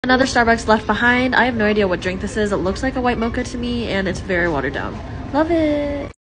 Another Starbucks left behind. I have no idea what drink this is. It looks like a white mocha to me, and it's very watered down. Love it.